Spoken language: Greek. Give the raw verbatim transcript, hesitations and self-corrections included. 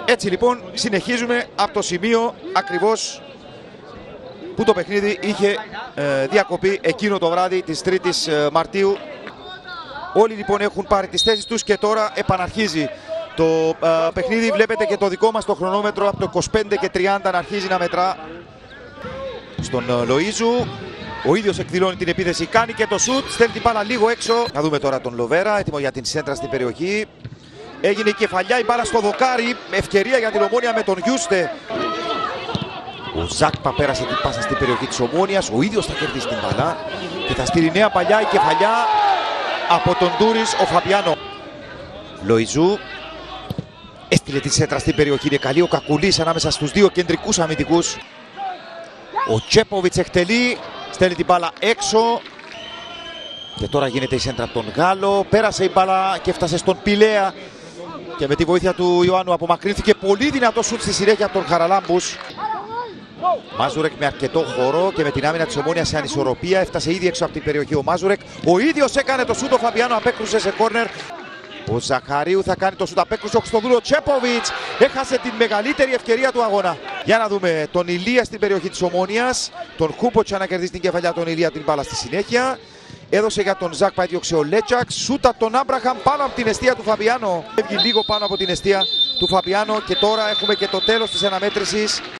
Έτσι λοιπόν συνεχίζουμε από το σημείο ακριβώς που το παιχνίδι είχε ε, διακοπεί εκείνο το βράδυ της τρίτης ε, Μαρτίου. Όλοι λοιπόν έχουν πάρει τις θέσεις τους και τώρα επαναρχίζει το ε, παιχνίδι. Βλέπετε και το δικό μας το χρονόμετρο από το είκοσι πέντε και τριάντα να αρχίζει να μετρά στον ε, Λοΐζου. Ο ίδιος εκδηλώνει την επίθεση, κάνει και το σουτ, στέλνει την μπάλα λίγο έξω. Να δούμε τώρα τον Λοβέρα, έτοιμο για την σέντρα στην περιοχή. Έγινε η κεφαλιά, η μπάλα στο δοκάρι, ευκαιρία για την Ομόνοια με τον Γιούστε. Ο Ζάκπα πέρασε την πάσα στην περιοχή της Ομόνοιας, ο ίδιος θα κερδίσει την μπάλα και θα στείλει νέα παλιά η κεφαλιά από τον Ντούρις ο Φαμπιάνο. Λοϊζού έστειλε τη σέντρα στην περιοχή, είναι καλή ο Κακουλής ανάμεσα στους δύο κεντρικούς αμυντικούς. Ο Τσέποβιτς εκτελεί, στέλνει την μπάλα έξω και τώρα γίνεται η σέντρα από τον Γάλλο. Πέρασε η μπάλα και έφτασε στον Πιλέα και με τη βοήθεια του Ιωάννου απομακρύνθηκε πολύ δυνατό σουτ στη συνέχεια από τον Χαραλάμπους. Μάζουρεκ με αρκετό χώρο και με την άμυνα της Ομόνοιας σε ανισορροπία. Έφτασε ήδη έξω από την περιοχή ο Μάζουρεκ. Ο ίδιος έκανε το σουτ, ο Φαμπιάνο απέκρουσε σε κόρνερ. Ο Ζαχαρίου θα κάνει το σουτ, απέκρουσε ο Χριστοδούλο. Τσέποβιτς έχασε την μεγαλύτερη ευκαιρία του αγώνα. Για να δούμε τον Ηλία στην περιοχή της Ομόνοιας. Τον Χούποτσα να κερδίσει την κεφαλιά, τον Ηλία την μπάλα στη συνέχεια. Έδωσε για τον Ζάκπα, έδιωξε ο Λέτσακ. Σούτα τον Άμπραχαμ πάνω από την εστία του Φαμπιάνο. Έβγει λίγο πάνω από την εστία του Φαμπιάνο και τώρα έχουμε και το τέλος της αναμέτρησης.